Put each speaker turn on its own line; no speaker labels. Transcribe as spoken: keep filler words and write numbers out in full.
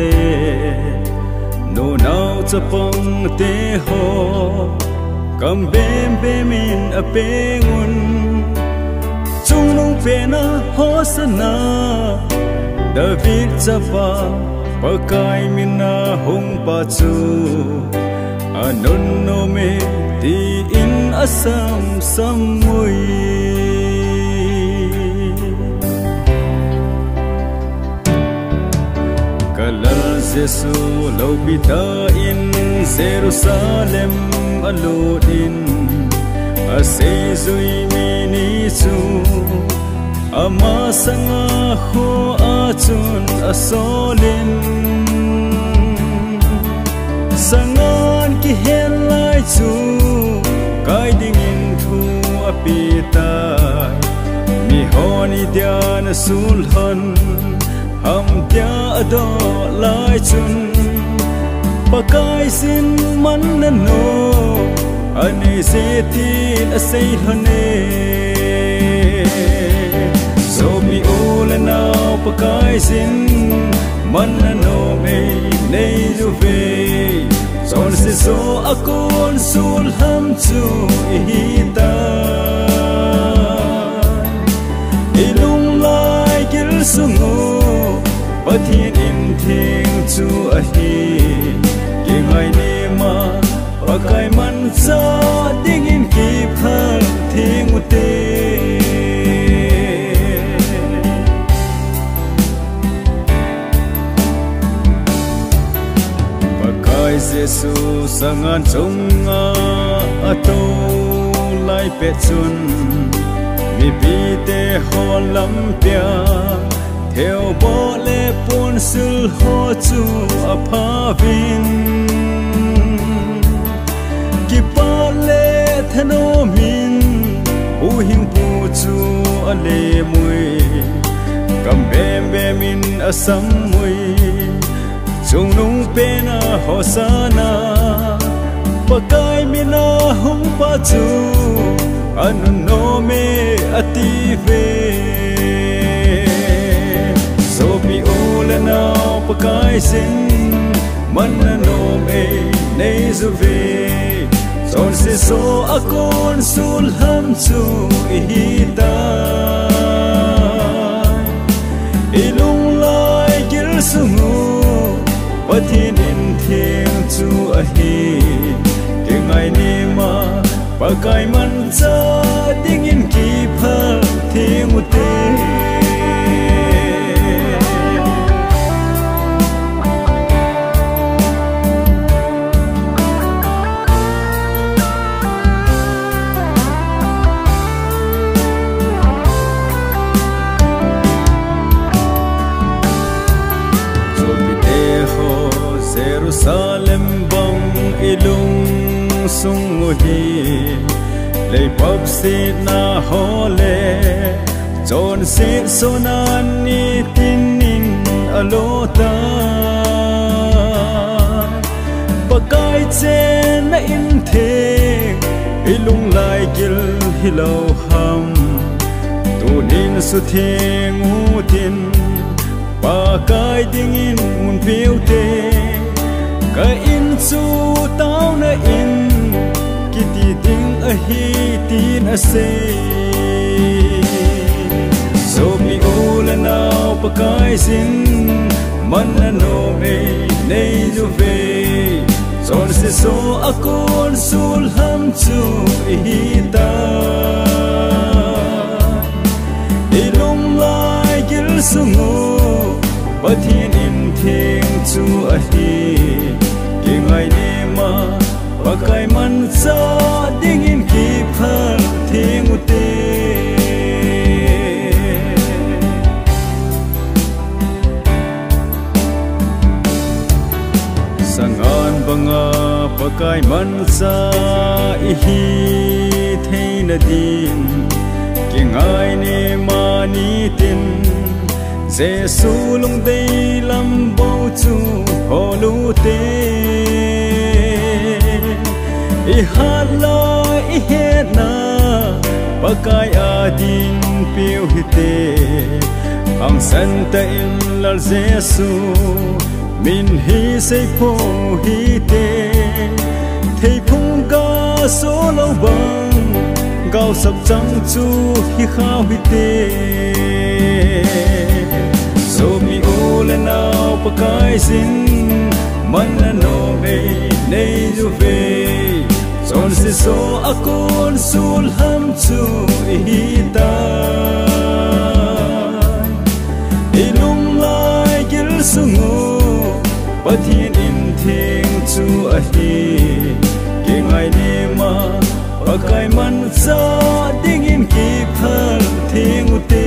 no nau cha pong te ho kam bem bemin a pengun chung nung pe na ho sana David cha pa pakai min na hong pa chu anon no me ti in asam samui kala Jesu lo bita in Jerusalem alodin ase zui mini chu ama sanga ho achun asolin sangan ki helai chu kai ding in thu apita mi honi dian sulhan ham tia ado lai chun pakai sin man na no ane setin asai hane so mi ula now pakai sin man na no me nei du ve son se so akon sul ham chu ihita ilung lai kil sungu pathin in thing chu ahi ki ngai ni ma pakai man cha ding in ki phal thing ute pakai Jesu sangan chunga ato lai pe chun mi bi te holam pia theo bo le pon sul ho chu aphavin ki pa le thano min u hing pu chu ale mui kam bem bem in asam mui chung nung pe na hosana pakai mina hum pa chu anu no me ative so pi ula now pakai sin man na no me nei zu ve son se so akon sul ham chu ihita ilung lai gil sungu pathin in thieng chu ahi ke ngai ni ma pakai man cha ding in ki phal thieng ute Jerusalem bong ilung sung hi lei pop sit na hole chon sit sonan ni tinin alota pakai chen na in the ilung lai gil hilo ham tunin su theng utin pakai ding in mun piu te ka in chu tao na in kiti ding a hi tin a se so mi ula now pakai sin man na no me nei du ve son se so akon sul ham chu ihita ilung lai gil sungu pathin in thing chu ahi ki ngai ni ma pakai man cha ding in ki phal thing ute sangan banga pakai man cha ihi theina din ki ngai ni ma ni tin Jesu lung dei lam bo chu holu te i hala i he na pakai adin piu hite ang santa in lar Jesu min hi say po hi te thei phung ca số lâu bang gao sập trăng chu hi khao hi te so mi o le nào pa kai sin man na no me nei du ve son se so akon sul ham chu hi ta ilung lai gil sungu pathian in thing chu a hi ki ngai ne ma pakai man sa ding in ki phal thing u te